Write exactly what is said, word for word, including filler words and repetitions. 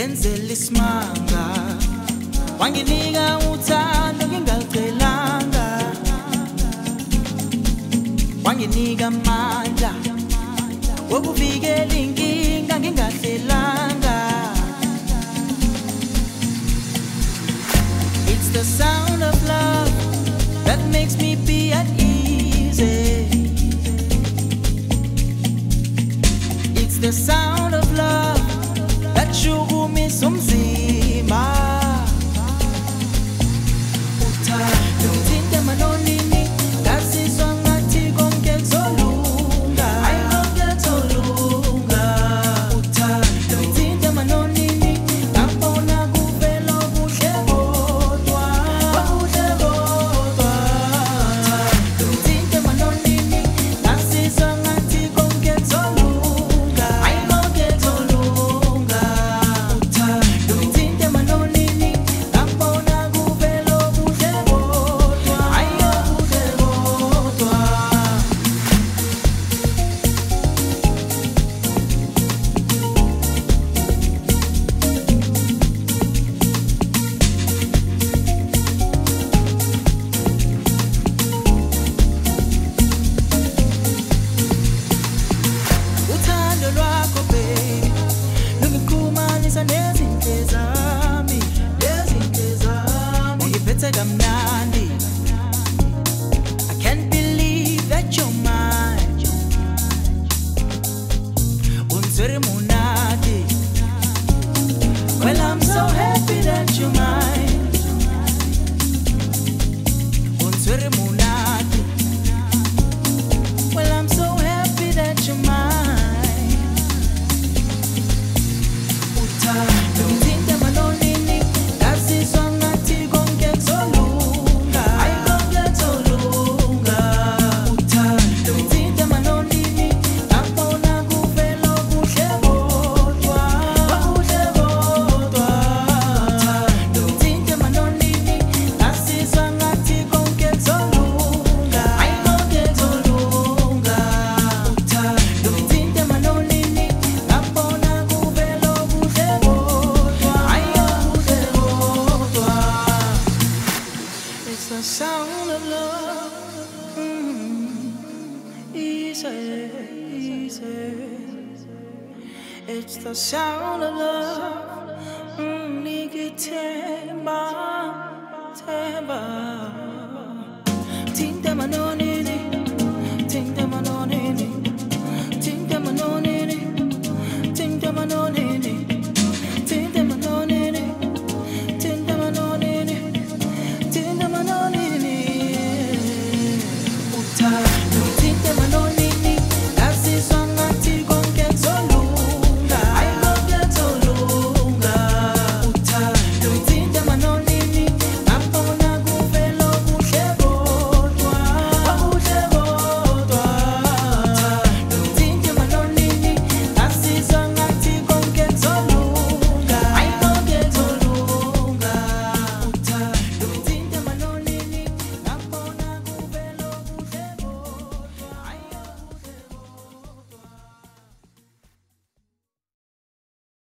ngenzela isimanga wanginika uthando ngingacelanga wanginika amandla wokuvikela inkinga ngingahlelanga. It's the sound of love that makes me be at ease. It's the sound of love that shukumisa umzimba. Uthando ngithinte emanonini ngazizwa ngathi konke kuzolunga. Hayi konke kuzolunga. Uthando ngithinte emanonini ngabona kuvela okuhle kodwa. Okuhle kodwa. Uthando ngithinte emanonini ngazizwa ngathi konke kuzolunga. Hayi konke kuzolunga. Uthando ngithinte emanonini ngabona kuvela okuhle kodwa. Hayi okuhle kodwa. Uthando lwakho baby lungixhumanisa nezinto zami, nezinto zami ungiphethe kamnandi. I can't believe that you're mine. Unzwere munati. Well, I'm so happy that you're mine. Unzwere munati. Well, I'm so happy that you're mine. Uthando ngithinte emanonini ngazizwa ngathi konke kuzolunga. Hayi konke kuzolunga. Uthando ngithinte emanonini ngabona kuvela okuhle kodwa. Okuhle kodwa. Uthando ngithinte emanonini ngazizwa ngathi konke kuzolunga. Hayi konke kuzolunga. Uthando ngithinte emanonini ngabona kuvela okuhle kodwa. Hayi okuhle kodwa. It's the sound of love. Mm. Easy, easy. It's the sound of love. Mm. Nikithemba, themba. Thinte emanonini, thinte emanonini, thinte emanonini, thinte emanonini.